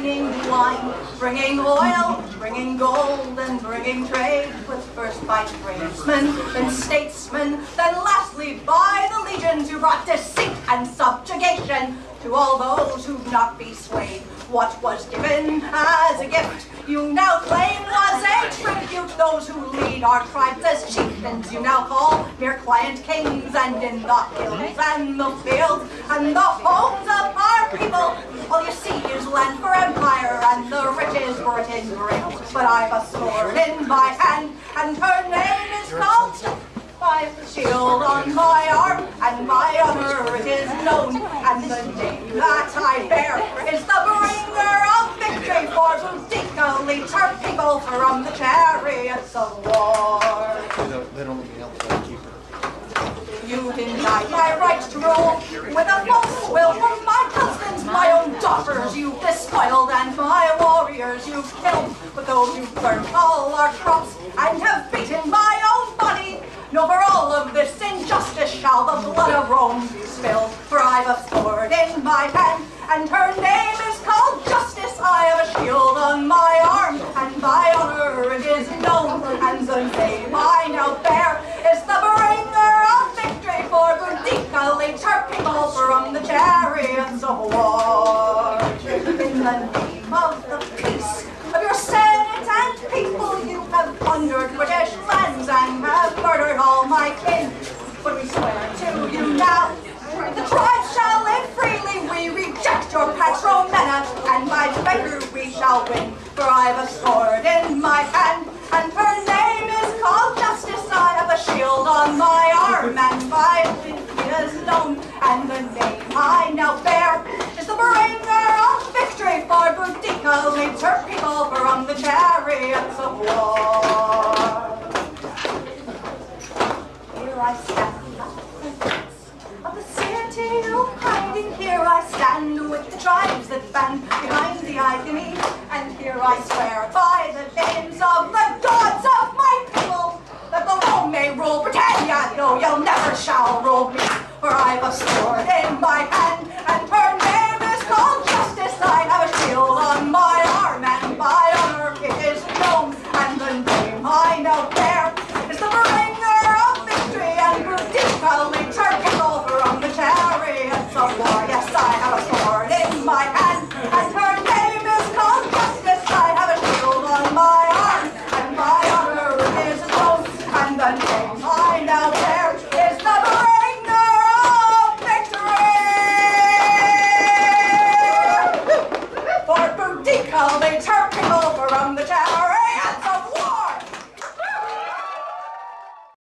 bringing wine, bringing oil, bringing gold, and bringing trade, with first by tradesmen, then statesmen, then lastly by the legions who brought deceit and subjugation to all those who'd not be swayed. What was given as a gift you now claim was a tribute. Those who lead our tribes as chieftains you now call mere client kings, and in the hills and the fields and the homes of our people, all you see is land for empire, and the riches written in great. But I've a sword in my hand, and her name is called. My shield on my arm, and my honor it is known, and the name that I bear is the bringer of victory, for Boudicca leads her people from the chariots of war. They don't let me help keep her. You deny my right to rule with a false will from my husbands, my own daughters you've despoiled, and my warriors you've killed. But though you've burned all our crops and have beaten my own body, no, for all of this injustice shall the blood of Rome be spilled. For I've a sword in my hand, and her name is called Justice. I have a shield on my arm, and by honor it is known, and the name I now bear is the bringer of victory, for Boudicca leads her people from the chariots of war. In the name of the peace of your Senate and people, you have plundered British lands and have murdered all my kin. But we swear to you now, the tribes shall live freely. We reject your Pax Romana, and by vigor we shall win. For I've a sword in my hand, and her name is called Justice. I have a shield on my arm, and by it is known, and the name I now bear is the bringer of victory, for Boudicca leads her people from the chariots of war. Here I stand of the city of hiding, here I stand with the tribes that band behind the agony, and here I swear by the names of the gods of my people that the Rome may rule Britannia, though you'll never shall rule me. For I've a sword in my hand, and her name is called Justice. I have a shield on my arm, and by honor it is known, and the name I now bear is the bringer of victory, and Boudicca leads her people from the chariots of war. Yes, I have a sword in my hand, and her name is called Justice. I have a shield on my arm, and by honor it is known, and the name I now bear is the bringer of victory. For Boudicca leads her people from the chariots